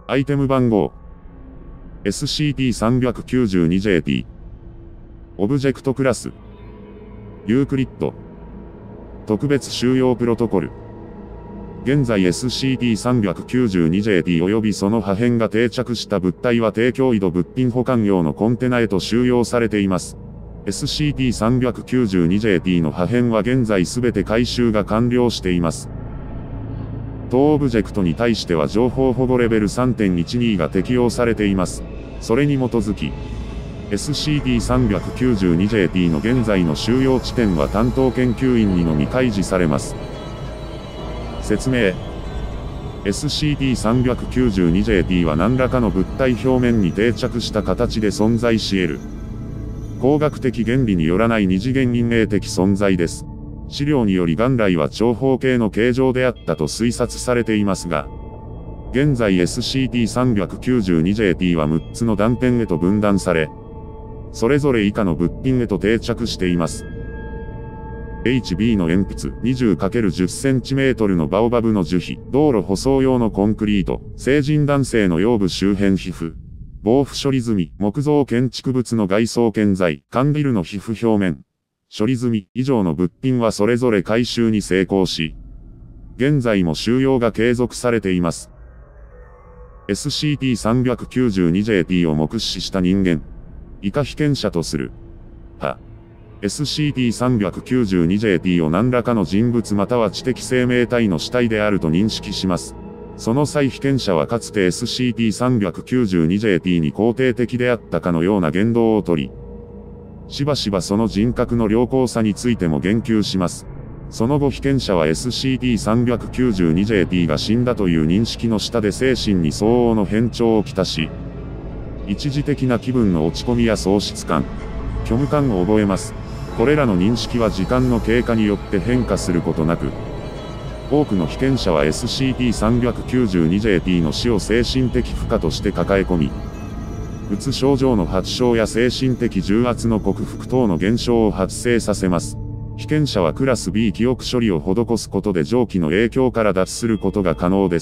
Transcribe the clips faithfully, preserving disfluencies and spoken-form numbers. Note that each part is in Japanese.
アイテム番号 エスシーティーさんきゅうにジェーティー オブジェクトクラスユークリッド特別収容プロトコル現在 エスシーティーさんきゅうにジェーティー 及びその破片が定着した物体は低強度物品保管用のコンテナへと収容されています。エスシーティーさんきゅうにジェーティー の破片は現在すべて回収が完了しています。当オブジェクトに対しては情報保護レベル さんてんいちに が適用されています。それに基づき、エスシーティーさんきゅうにジェーティー の現在の収容地点は担当研究員にのみ開示されます。説明 エスシーティーさんきゅうにジェーティー は何らかの物体表面に定着した形で存在し得る。工学的原理によらない二次元因縁的存在です。資料により元来は長方形の形状であったと推察されていますが、現在 エスシーティーさんきゅうにジェーティー はむっつの断片へと分断され、それぞれ以下の物品へと定着しています。エイチビー の鉛筆 にじゅうかけるじゅっセンチメートル のバオバブの樹皮、道路舗装用のコンクリート、成人男性の腰部周辺皮膚、防腐処理済み、木造建築物の外装建材、缶ビルの皮膚表面、処理済み以上の物品はそれぞれ回収に成功し、現在も収容が継続されています。エスシーティーさんきゅうにジェーティー を目視した人間、以下被験者とする。は。エスシーティーさんきゅうにジェーティー を何らかの人物または知的生命体の主体であると認識します。その際被験者はかつて エスシーティーさんきゅうにジェーティー に肯定的であったかのような言動をとり、しばしばその人格の良好さについても言及します。その後被験者は エスシーティーさんきゅうにジェーティー が死んだという認識の下で精神に相応の変調をきたし、一時的な気分の落ち込みや喪失感、虚無感を覚えます。これらの認識は時間の経過によって変化することなく、多くの被験者は エスシーティーさんきゅうにジェーティー の死を精神的負荷として抱え込み、うつ症状の発症や精神的重圧の克服等の現象を発生させます。被験者はクラス ビー 記憶処理を施すことで上記の影響から脱することが可能です。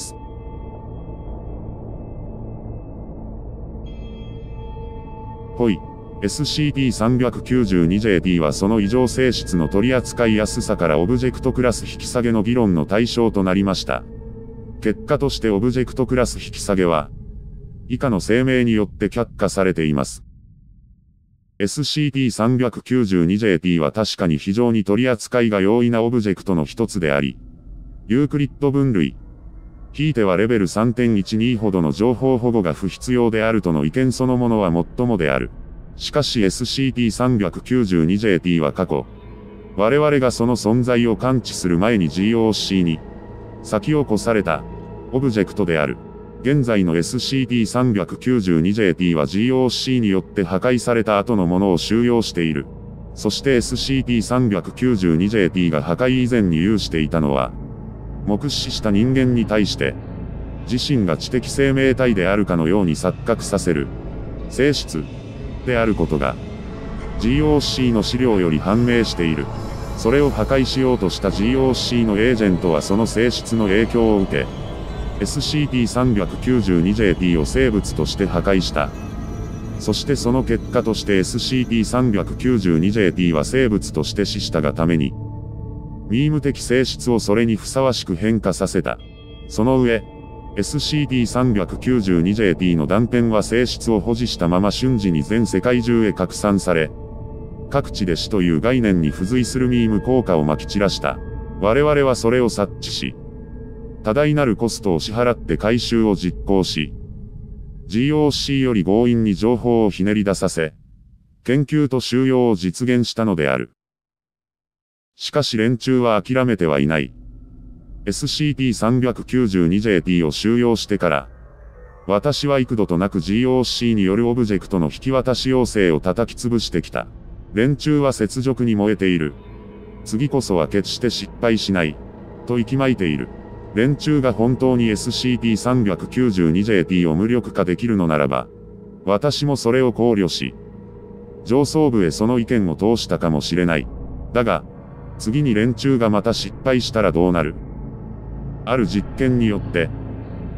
ほい。エスシーティーさんきゅうにジェーティー はその異常性質の取り扱いやすさからオブジェクトクラス引き下げの議論の対象となりました。結果としてオブジェクトクラス引き下げは、以下の声明によって却下されています。エスシーティーさんきゅうにジェーティー は確かに非常に取り扱いが容易なオブジェクトの一つであり、ユークリッド分類、ひいてはレベル さんてんいちに ほどの情報保護が不必要であるとの意見そのものは最もである。しかし エスシーティーさんきゅうにジェーティー は過去、我々がその存在を感知する前に ジーオーシー に先を越されたオブジェクトである。現在の エスシーティーさんきゅうにジェーティー は ジーオーシー によって破壊された後のものを収容している。そして エスシーティーさんきゅうにジェーティー が破壊以前に有していたのは、目視した人間に対して、自身が知的生命体であるかのように錯覚させる性質であることが ジーオーシー の資料より判明している。それを破壊しようとした ジーオーシー のエージェントはその性質の影響を受け、エスシーティーさんきゅうにジェーティー を生物として破壊した。そしてその結果として エスシーティーさんきゅうにジェーティー は生物として死したがために、ミーム的性質をそれにふさわしく変化させた。その上、エスシーティーさんきゅうにジェーティー の断片は性質を保持したまま瞬時に全世界中へ拡散され、各地で死という概念に付随するミーム効果を撒き散らした。我々はそれを察知し、多大なるコストを支払って回収を実行し、ジーオーシー より強引に情報をひねり出させ、研究と収容を実現したのである。しかし連中は諦めてはいない。エスシーティーさんきゅうにジェーティー を収容してから、私は幾度となく ジーオーシー によるオブジェクトの引き渡し要請を叩き潰してきた。連中は雪辱に燃えている。次こそは決して失敗しない。と息巻いている。連中が本当に エスシーティーさんきゅうにジェーティー を無力化できるのならば、私もそれを考慮し、上層部へその意見を通したかもしれない。だが、次に連中がまた失敗したらどうなる？ある実験によって、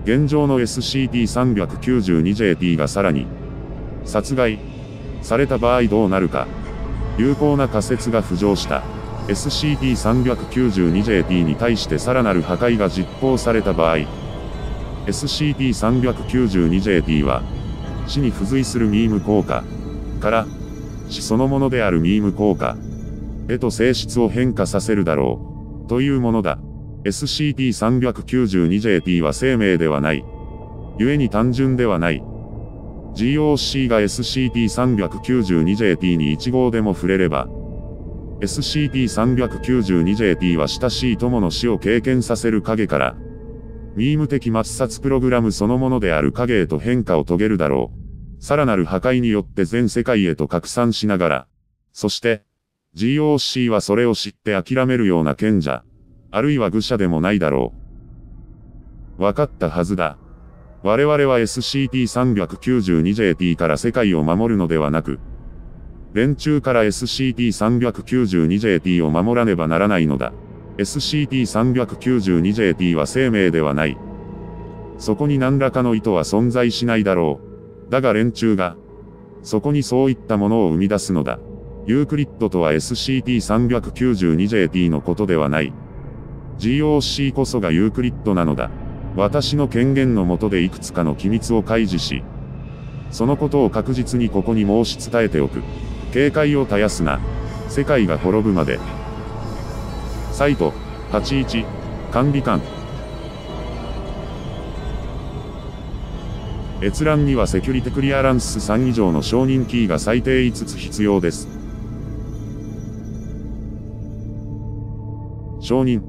現状の エスシーティーさんきゅうにジェーティー がさらに殺害された場合どうなるか、有効な仮説が浮上した。エスシーティーさんきゅうにジェーティー に対してさらなる破壊が実行された場合、エスシーティーさんきゅうにジェーティー は、死に付随するミーム効果から、死そのものであるミーム効果へと性質を変化させるだろう、というものだ。エスシーティーさんきゅうにジェーティー は生命ではない。故に単純ではない。ジーオーシー が エスシーティーさんきゅうにジェーティー にいち号でも触れれば、エスシーティーさんきゅうにジェーティー は親しい友の死を経験させる影から、ミーム的抹殺プログラムそのものである影へと変化を遂げるだろう。さらなる破壊によって全世界へと拡散しながら、そして、ジーオーシー はそれを知って諦めるような賢者、あるいは愚者でもないだろう。わかったはずだ。我々は エスシーティーさんきゅうにジェーティー から世界を守るのではなく、連中から エスシーティーさんきゅうにジェーティー を守らねばならないのだ。エスシーティーさんきゅうにジェーティー は生命ではない。そこに何らかの意図は存在しないだろう。だが連中が、そこにそういったものを生み出すのだ。ユークリッドとは エスシーティーさんきゅうにジェーティー のことではない。ジーオーシー こそがユークリッドなのだ。私の権限の下でいくつかの機密を開示し、そのことを確実にここに申し伝えておく。警戒を絶やすな。世界が滅ぶまで。サイト、はちじゅういち、管理官。閲覧にはセキュリティクリアランスさん以上の承認キーが最低いつつ必要です。承認。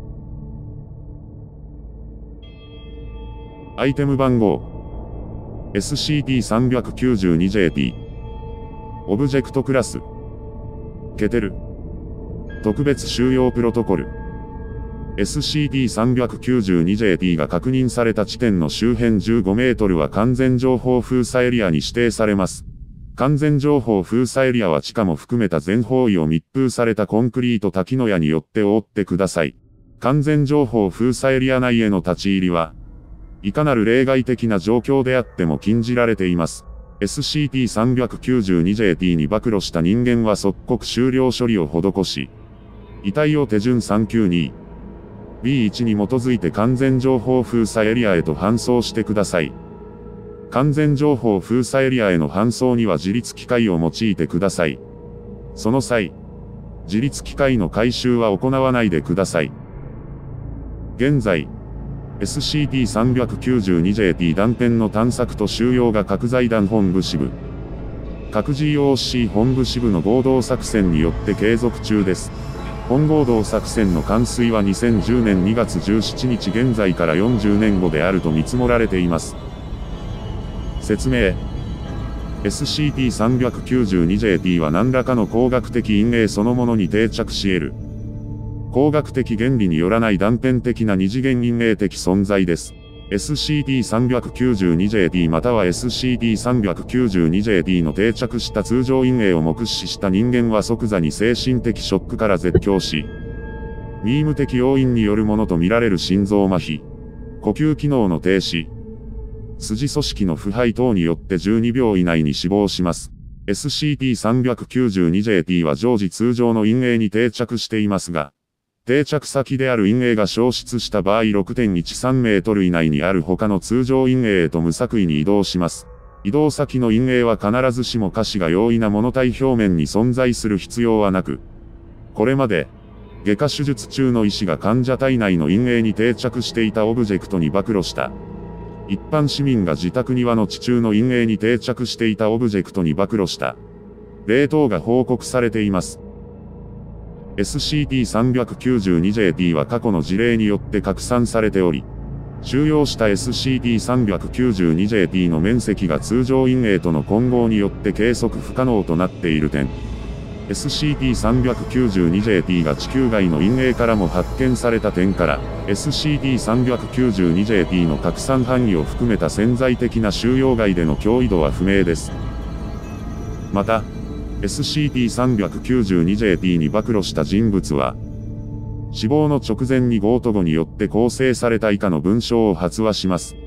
アイテム番号。エスシーティーさんきゅうにジェーティー。オブジェクトクラス。ケテル。特別収容プロトコル。エスシーティーさんきゅうにジェーティー が確認された地点の周辺じゅうごメートルは完全情報封鎖エリアに指定されます。完全情報封鎖エリアは地下も含めた全方位を密封されたコンクリート滝の矢によって覆ってください。完全情報封鎖エリア内への立ち入りは、いかなる例外的な状況であっても禁じられています。エスシーティーさんきゅうにジェーティー に暴露した人間は即刻終了処理を施し、遺体を手順 さんきゅうにビーいち に基づいて完全情報封鎖エリアへと搬送してください。完全情報封鎖エリアへの搬送には自立機械を用いてください。その際、自立機械の回収は行わないでください。現在、エスシーティーさんきゅうにジェーティー 断片の探索と収容が各財団本部支部、各 ジーオーシー 本部支部の合同作戦によって継続中です。本合同作戦の完遂はにせんじゅうねんにがつじゅうしちにち現在からよんじゅうねんごであると見積もられています。説明。エスシーティーさんきゅうにジェーティー は何らかの工学的因縁そのものに定着し得る。工学的原理によらない断片的な二次元因縁的存在です。エスシーティーさんきゅうにジェーティー または エスシーティーさんきゅうにジェーティー の定着した通常因縁を目視した人間は即座に精神的ショックから絶叫し、ミーム的要因によるものとみられる心臓麻痺、呼吸機能の停止、筋組織の腐敗等によってじゅうにびょう以内に死亡します。エスシーティーさんきゅうにジェーティー は常時通常の因縁に定着していますが、定着先である因縁が消失した場合 ろくてんいちさんメートル以内にある他の通常因縁へと無作為に移動します。移動先の因縁は必ずしも可視が容易な物体表面に存在する必要はなく、これまで、外科手術中の医師が患者体内の因縁に定着していたオブジェクトに暴露した。一般市民が自宅庭の地中の陰影に定着していたオブジェクトに暴露した。例等が報告されています。エスシーティーさんきゅうにジェーティー は過去の事例によって拡散されており、収容した エスシーティーさんきゅうにジェーティー の面積が通常陰影との混合によって計測不可能となっている点。エスシーティーさんきゅうにジェーティー が地球外の陰影からも発見された点から、エスシーティーさんきゅうにジェーティー の拡散範囲を含めた潜在的な収容外での脅威度は不明です。また、エスシーティーさんきゅうにジェーティー に暴露した人物は、死亡の直前にゴート語によって構成された以下の文章を発話します。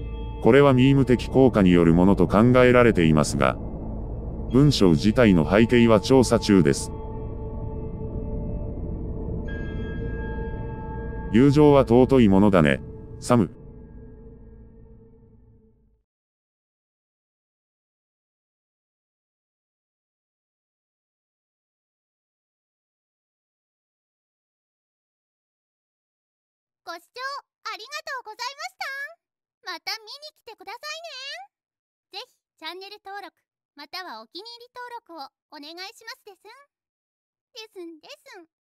これはミーム的効果によるものと考えられていますが、文章自体の背景は調査中です。友情は尊いものだね、サム。 ご視聴ありがとうございました。また見に来てくださいね。ぜひチャンネル登録またはお気に入り登録をお願いしますですん。ですんですん。